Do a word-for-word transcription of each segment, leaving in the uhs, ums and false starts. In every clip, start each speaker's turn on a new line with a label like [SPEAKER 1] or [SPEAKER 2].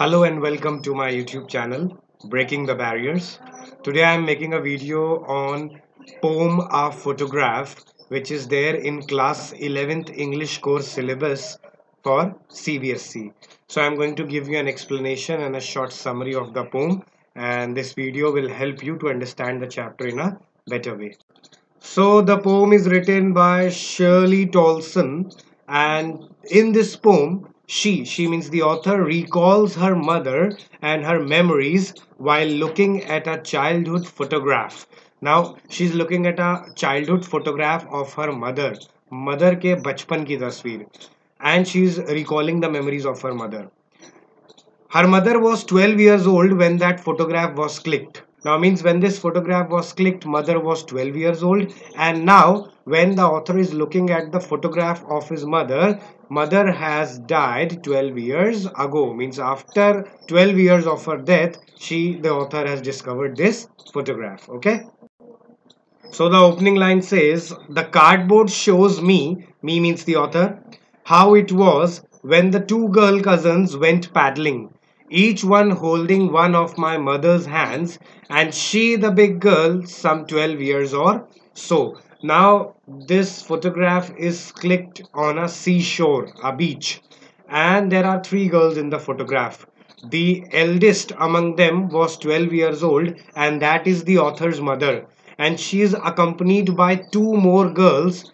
[SPEAKER 1] Hello and welcome to my YouTube channel, Breaking the Barriers. Today I am making a video on poem A Photograph, which is there in class eleventh English course syllabus for C B S E. So I am going to give you an explanation and a short summary of the poem, and this video will help you to understand the chapter in a better way. So the poem is written by Shirley Tolson, and in this poem, she, she means the author, recalls her mother and her memories while looking at a childhood photograph. Now she's looking at a childhood photograph of her mother, mother के बचपन की तस्वीर, and she's recalling the memories of her mother. Her mother was twelve years old when that photograph was clicked. Now means when this photograph was clicked, mother was twelve years old, and now when the author is looking at the photograph of his mother, mother has died twelve years ago. Means after twelve years of her death, she, the author, has discovered this photograph. Okay. So the opening line says, the cardboard shows me, me means the author, how it was when the two girl cousins went paddling, each one holding one of my mother's hands, and she, the big girl, some twelve years or so. Now this photograph is clicked on a seashore, a beach, and there are three girls in the photograph. The eldest among them was twelve years old, and that is the author's mother, and she is accompanied by two more girls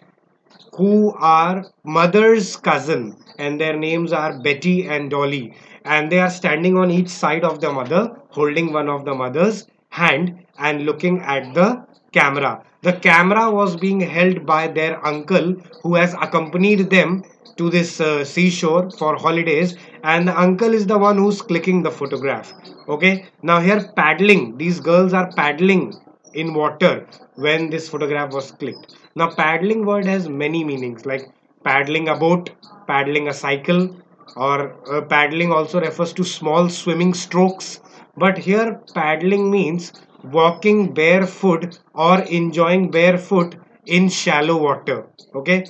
[SPEAKER 1] who are mother's cousin, and their names are Betty and Dolly, and they are standing on each side of the mother, holding one of the mother's hand and looking at the camera. The camera was being held by their uncle, who has accompanied them to this uh, seashore for holidays, and the uncle is the one who's clicking the photograph. Okay, now here paddling, these girls are paddling in water when this photograph was clicked. Now paddling word has many meanings, like paddling a boat, paddling a cycle, or uh, paddling also refers to small swimming strokes, but here paddling means walking barefoot or enjoying barefoot in shallow water. Okay.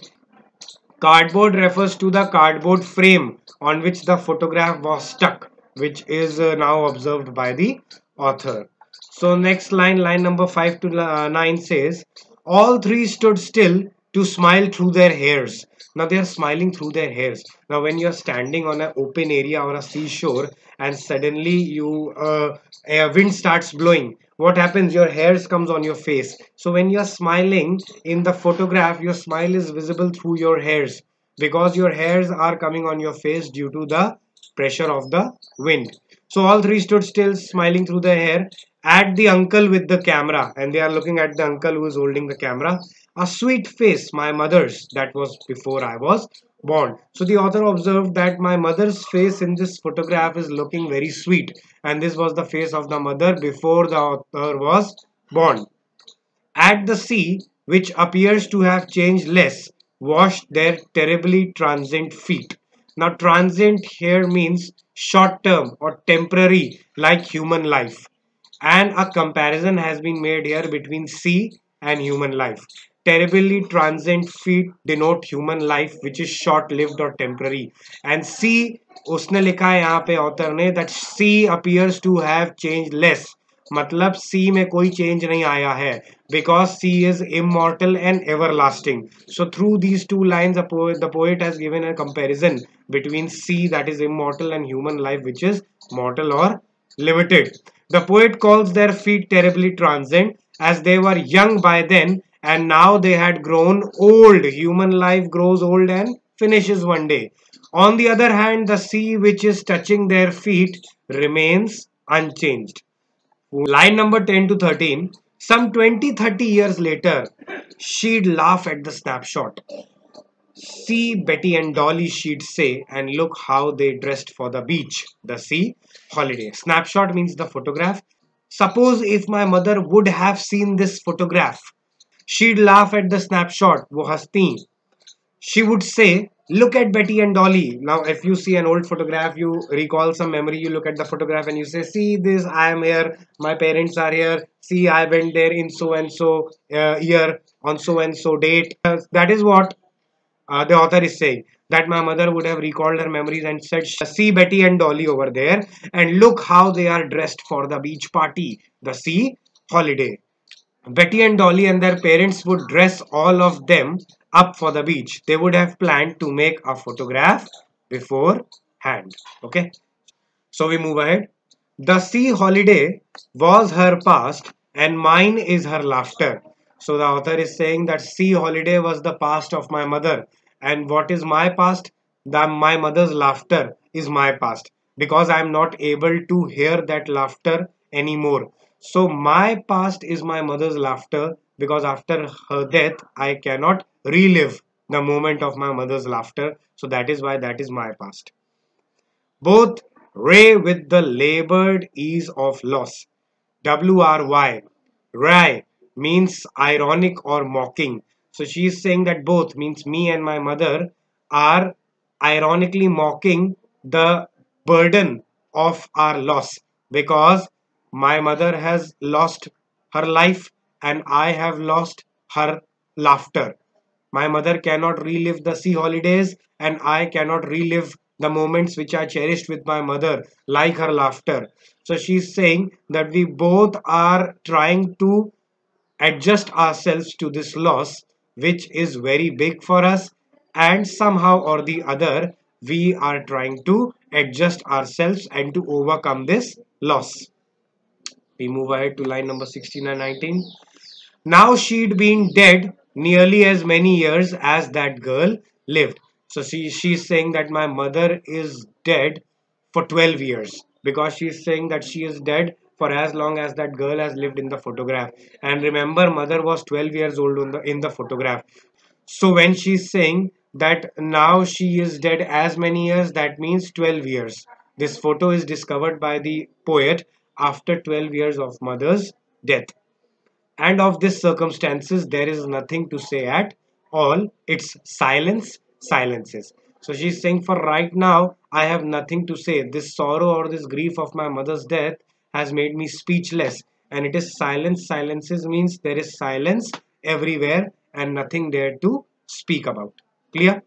[SPEAKER 1] Cardboard refers to the cardboard frame on which the photograph was stuck, which is uh, now observed by the author. So next line, line number five to uh, nine says, all three stood still to smile through their hairs. Now they are smiling through their hairs. Now when you are standing on an open area or a seashore and suddenly you uh, a wind starts blowing, what happens? Your hairs comes on your face. So when you are smiling in the photograph, your smile is visible through your hairs, because your hairs are coming on your face due to the pressure of the wind. So all three stood still, smiling through their hair, at the uncle with the camera, and they are looking at the uncle who is holding the camera. A sweet face, my mother's, that was before I was born. So the author observed that my mother's face in this photograph is looking very sweet, and this was the face of the mother before the author was born. At the sea, which appears to have changed less, washed their terribly transient feet. Now transient here means short term or temporary, like human life, and a comparison has been made here between sea and human life. Terribly transient feet denote human life, which is short lived or temporary, and sea, उसने लिखा है यहाँ पे author ने that sea appears to have changed less, मतलब sea में कोई change नहीं आया है, because sea is immortal and everlasting. So through these two lines a poet, the poet has given a comparison between sea, that is immortal, and human life, which is mortal or limited. The poet calls their feet terribly transient, as they were young by then and now they had grown old. Human life grows old and finishes one day. On the other hand, the sea which is touching their feet remains unchanged. Line number ten to thirteen. Some twenty thirty years later, she'd laugh at the snapshot. See Betty and Dolly, she'd say, and look how they dressed for the beach, the sea, holiday. Snapshot means the photograph. Suppose if my mother would have seen this photograph, she'd laugh at the snapshot. वो हंसती. She would say, look at Betty and Dolly. Now if you see an old photograph, you recall some memory, you look at the photograph and you say, see this, I am here, my parents are here, see I went there in so and so uh, year on so and so date. Uh, that is what uh, the author is saying. that my mother would have recalled her memories and said, see Betty and Dolly over there, and look how they are dressed for the beach party, the sea holiday. Betty and Dolly and their parents would dress all of them up for the beach. They would have planned to make a photograph beforehand. Okay, so we move ahead. The sea holiday was her past and mine is her laughter. So the author is saying that sea holiday was the past of my mother, and what is my past? The my mother's laughter is my past, because I am not able to hear that laughter anymore. So my past is my mother's laughter, because after her death I cannot relive the moment of my mother's laughter. So that is why that is my past. Both ray with the labored ease of loss. W R Y. Rai means ironic or mocking. So she is saying that both means me and my mother are ironically mocking the burden of our loss, because my mother has lost her life and I have lost her laughter. My mother cannot relive the sea holidays, and I cannot relive the moments which I cherished with my mother, like her laughter. So she's saying that we both are trying to adjust ourselves to this loss, which is very big for us, and somehow or the other, we are trying to adjust ourselves and to overcome this loss. We move ahead to line number sixteen and nineteen. Now she'd been dead nearly as many years as that girl lived. So she, she's saying that my mother is dead for twelve years, because she's saying that she is dead for as long as that girl has lived in the photograph. And remember, mother was twelve years old in the, in the photograph. So when she's saying that now she is dead as many years, that means twelve years. This photo is discovered by the poet after twelve years of mother's death. And of this circumstances there is nothing to say at all. It's silence, silences. So she's saying, for right now I have nothing to say. This sorrow or this grief of my mother's death has made me speechless, and it is silence, silences means there is silence everywhere and nothing there to speak about. Clear?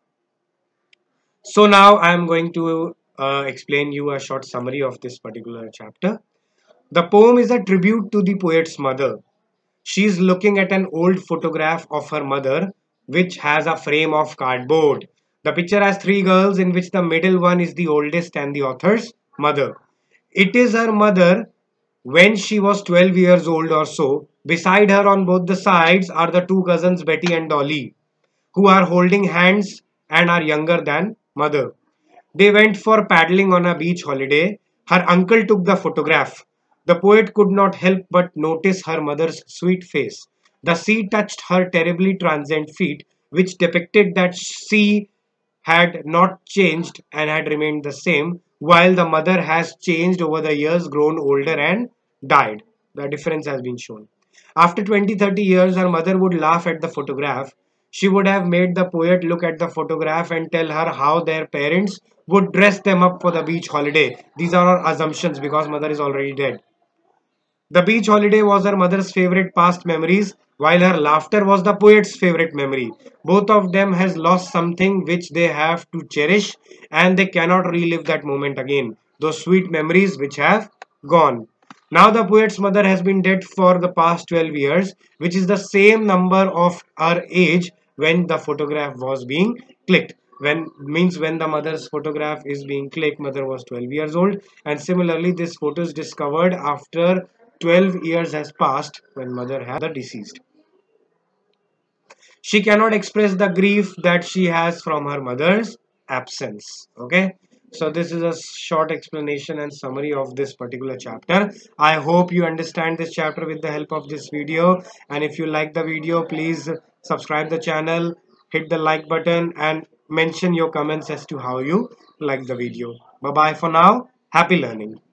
[SPEAKER 1] So now I am going to uh, explain you a short summary of this particular chapter. The poem is a tribute to the poet's mother. She is looking at an old photograph of her mother, which has a frame of cardboard. The picture has three girls, in which the middle one is the oldest and the author's mother. It is her mother when she was twelve years old or so. Beside her on both the sides are the two cousins Betty and Dolly, who are holding hands and are younger than mother. They went for paddling on a beach holiday. Her uncle took the photograph. The poet could not help but notice her mother's sweet face. The sea touched her terribly transient feet, which depicted that she had not changed and had remained the same, while the mother has changed over the years, grown older and died. The difference has been shown. After twenty to thirty years, her mother would laugh at the photograph. She would have made the poet look at the photograph and tell her how their parents would dress them up for the beach holiday. These are our assumptions, because mother is already dead. The beach holiday was her mother's favorite past memories, while her laughter was the poet's favorite memory. Both of them has lost something which they have to cherish, and they cannot relive that moment again. Those sweet memories which have gone. Now the poet's mother has been dead for the past twelve years, which is the same number of her age when the photograph was being clicked. When means when the mother's photograph is being clicked, mother was twelve years old, and similarly this photo is discovered after twelve years has passed when mother had the deceased. She cannot express the grief that she has from her mother's absence. Okay, so this is a short explanation and summary of this particular chapter. I hope you understand this chapter with the help of this video, and if you like the video, please subscribe the channel, hit the like button, and mention your comments as to how you like the video. Bye bye for now. Happy learning.